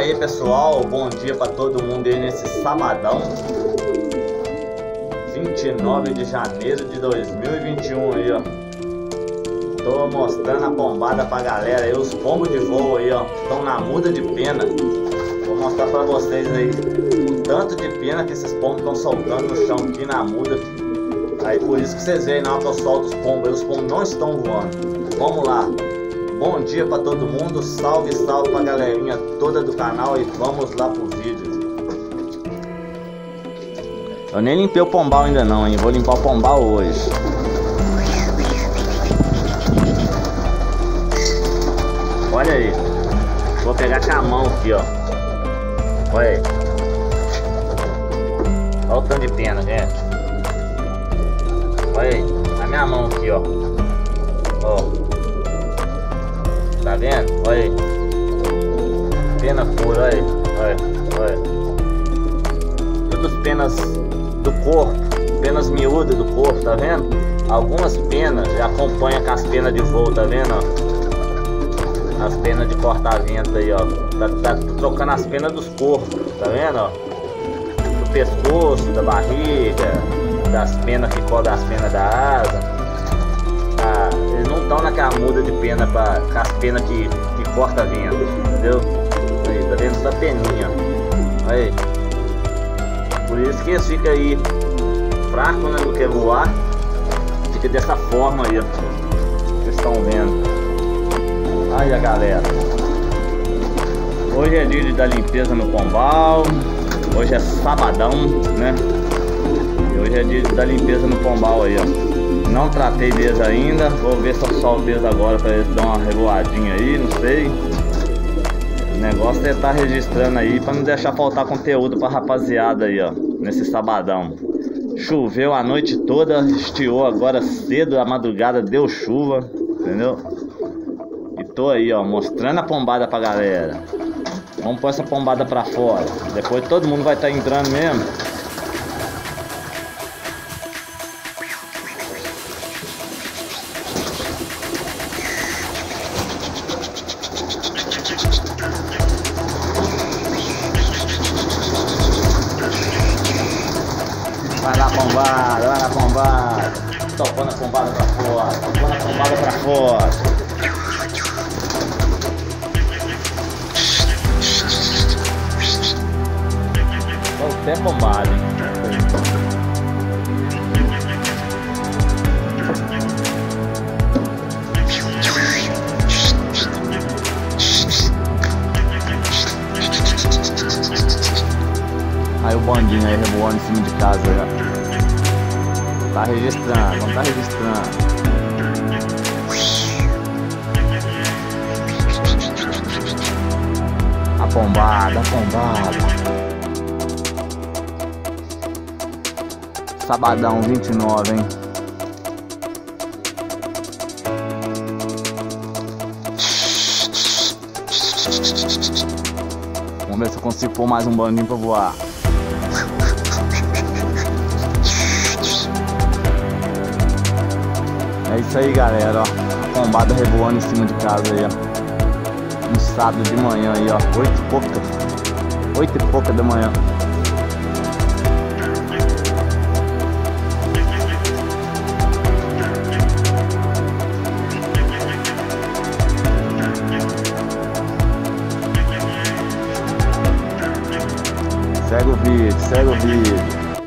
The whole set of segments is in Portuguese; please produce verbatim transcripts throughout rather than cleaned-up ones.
aí pessoal, bom dia para todo mundo aí nesse sabadão vinte e nove de janeiro de dois mil e vinte e um aí, ó. Tô mostrando a pombada pra galera aí, os pombos de voo aí, ó, estão na muda de pena. Vou mostrar pra vocês aí o tanto de pena que esses pombos estão soltando no chão aqui na muda. Aí por isso que vocês veem na hora que eu solto os pombos aí, os pombos não estão voando. Vamos lá. Bom dia pra todo mundo, salve, salve pra galerinha toda do canal e vamos lá pro vídeo. Eu nem limpei o pombal ainda não, hein? Vou limpar o pombal hoje. Olha aí. Vou pegar com a mão aqui, ó. Olha aí. Olha o tanto de pena, gente. Olha aí. A minha mão aqui, ó. Ó. Tá vendo? Olha aí. Pena pura, olha aí. Olha, olha. Todas as penas do corpo, penas miúdas do corpo, tá vendo? Algumas penas já acompanham com as penas de voo, tá vendo? Ó? As penas de corta-vento aí, ó. Tá, tá trocando as penas dos corpos, tá vendo? Ó? Do pescoço, da barriga, das penas que cobrem as penas da asa. Ah, eles não estão naquela muda de pena pra, com as penas que, que corta vento, entendeu? Aí, tá vendo essa peninha? Aí. Por isso que eles ficam aí fracos, né? Não quer voar. Fica dessa forma aí, ó. Vocês estão vendo. Aí a galera. Hoje é dia da limpeza no pombal. Hoje é sabadão, né? E hoje é dia da limpeza no pombal aí, ó. Não tratei deles ainda. Vou ver se eu solto eles agora pra eles dar uma revoadinha aí, não sei. O negócio é estar registrando aí pra não deixar faltar conteúdo pra rapaziada aí, ó. Nesse sabadão. Choveu a noite toda, estiou agora cedo, a madrugada deu chuva, entendeu? E tô aí, ó, mostrando a pombada pra galera. Vamos pôr essa pombada pra fora. Depois todo mundo vai estar entrando mesmo. Vai lá, pombada, vai lá, pombada. Tocando a pombada pra fora, tocando a pombada pra fora. Até pombada, hein? Aí o bandinho aí revoando em cima de casa aí, ó. Tá registrando, vamos tá registrando. A pombada, a pombada. Sabadão vinte e nove, hein? Vamos ver se eu consigo pôr mais um bandinho pra voar. É isso aí, galera, ó. A pombada revoando em cima de casa aí, ó. No sábado de manhã aí, ó. Oito e pouca. Oito e pouca da manhã. Segue o vídeo, segue o vídeo.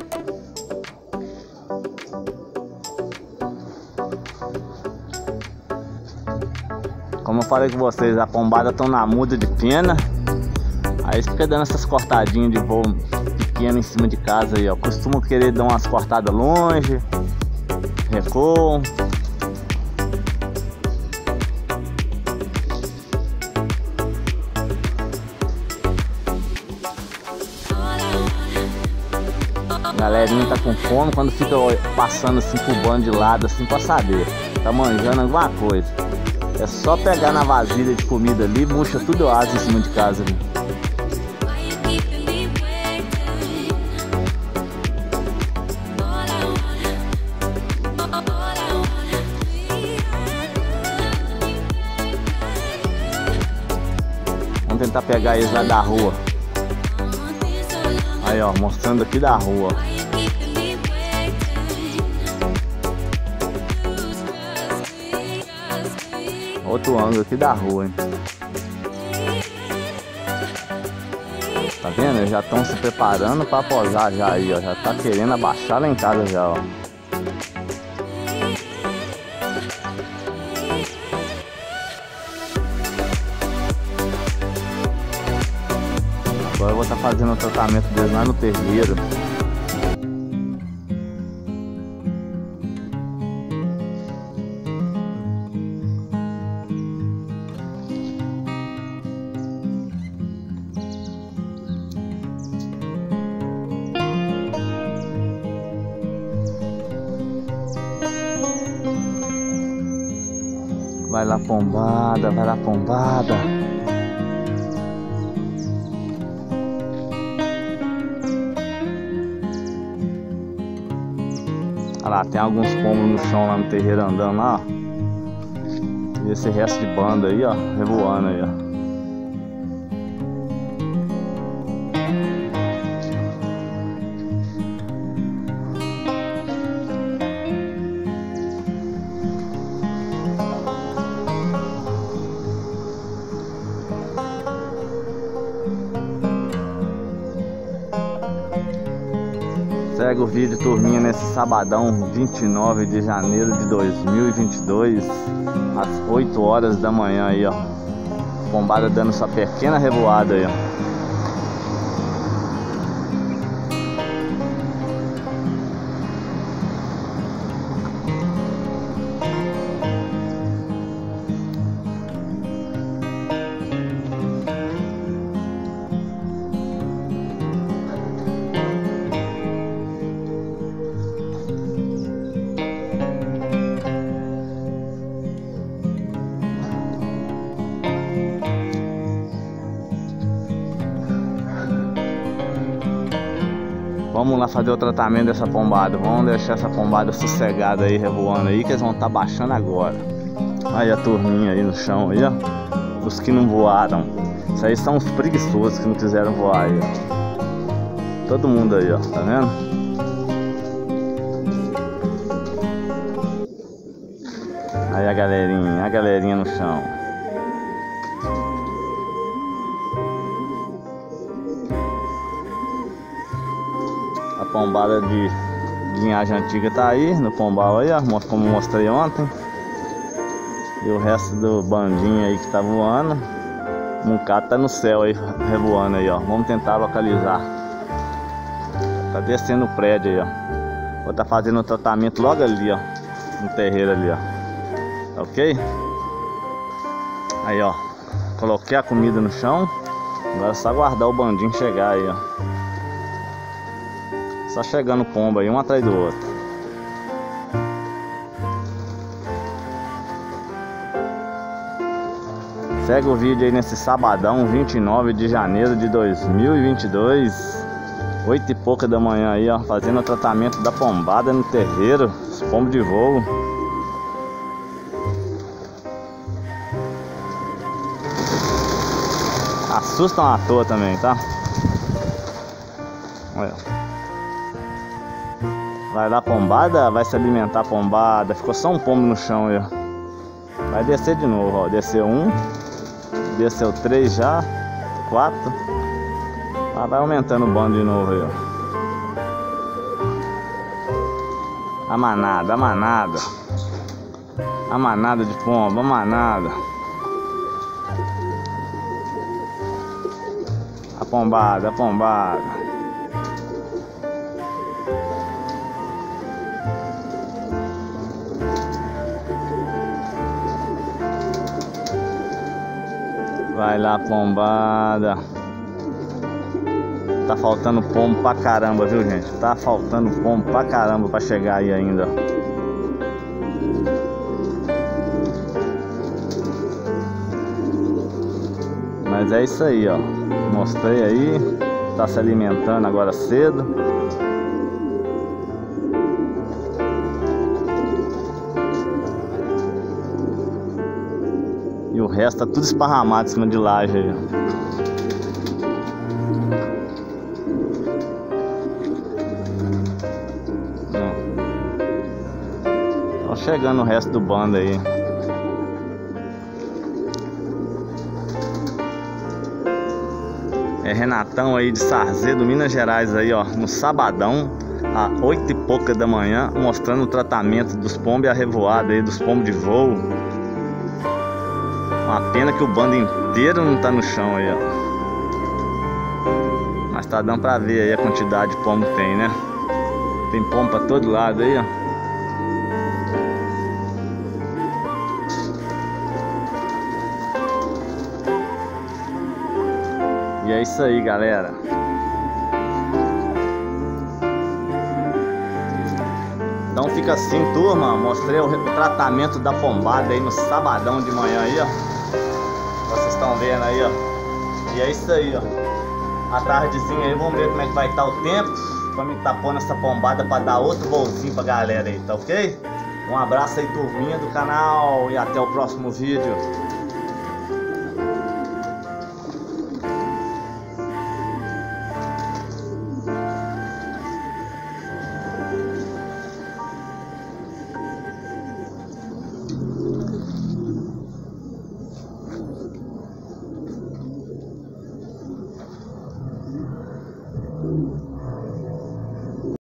Como eu falei com vocês, a pombada estão na muda de pena. Aí fica dando essas cortadinhas de voo pequeno em cima de casa aí, ó. Costumo querer dar umas cortadas longe, recuo. A galerinha tá com fome quando fica passando assim por bando de lado assim pra saber. Tá manjando alguma coisa. É só pegar na vasilha de comida ali, murcha tudo asa em cima de casa ali. tentar pegar eles lá da rua. Aí, ó, mostrando aqui da rua. Outro ângulo aqui da rua, hein? Tá vendo? Eles já estão se preparando para posar já aí, ó. Já tá querendo abaixar lá em casa já, ó. Agora eu vou estar fazendo o tratamento deles lá no terreiro. Vai lá, pombada, vai lá, pombada. Olha lá, tem alguns pombos no chão lá no terreiro andando lá, ó. E esse resto de banda aí, ó, revoando aí, ó. Segue o vídeo, turminha, nesse sabadão vinte e nove de janeiro de dois mil e vinte e dois, às oito horas da manhã aí, ó. Pombada dando sua pequena revoada aí, ó. Vamos lá fazer o tratamento dessa pombada. Vamos deixar essa pombada sossegada aí, revoando aí, que eles vão estar baixando agora. Aí a turminha aí no chão aí, ó. Os que não voaram. Isso aí são os preguiçosos que não quiseram voar aí, ó. Todo mundo aí, ó, tá vendo? Aí a galerinha, a galerinha no chão. A pombada de linhagem antiga tá aí no pombal aí, ó, como mostrei ontem. E o resto do bandinho aí que tá voando, um cara tá no céu aí, revoando aí, ó. Vamos tentar localizar. Tá descendo o prédio aí, ó. Vou tá fazendo o tratamento logo ali, ó, no terreiro ali, ó. Ok? Aí, ó, coloquei a comida no chão. Agora é só aguardar o bandinho chegar aí, ó. Só chegando pomba aí, um atrás do outro. Segue o vídeo aí nesse sabadão, vinte e nove de janeiro de dois mil e vinte e dois, oito e pouca da manhã aí, ó, fazendo o tratamento da pombada no terreiro, os pombos de voo. Assustam à toa também, tá? Olha. Vai lá, pombada, vai se alimentar, pombada. Ficou só um pombo no chão aí, ó. Vai descer de novo, ó. Desceu um, desceu três já, quatro. Ah, vai aumentando o bando de novo aí, ó. A manada, a manada. A manada de pomba, a manada. A pombada, a pombada. Vai lá, pombada. Tá faltando pombo pra caramba, viu, gente? Tá faltando pombo pra caramba pra chegar aí ainda. Mas é isso aí, ó. Mostrei aí. Tá se alimentando agora cedo. E o resto tá tudo esparramado em cima de laje aí. Ó, chegando o resto do bando aí. É Renatão aí de Sarzedo, Minas Gerais aí, ó, no sabadão, às oito e pouca da manhã, mostrando o tratamento dos pombos e a revoada aí dos pombos de voo. Uma pena que o bando inteiro não tá no chão aí, ó. Mas tá dando pra ver aí a quantidade de pombo que tem, né? Tem pombo pra todo lado aí, ó. E é isso aí, galera. Então fica assim, turma. Mostrei o tratamento da pombada aí no sabadão de manhã aí, ó. Vocês estão vendo aí, ó. E é isso aí, ó. A tardezinha aí, vamos ver como é que vai estar o tempo. Vamos estar pondo essa pombada para dar outro voozinho pra galera aí, tá ok? Um abraço aí, turminha do canal, e até o próximo vídeo.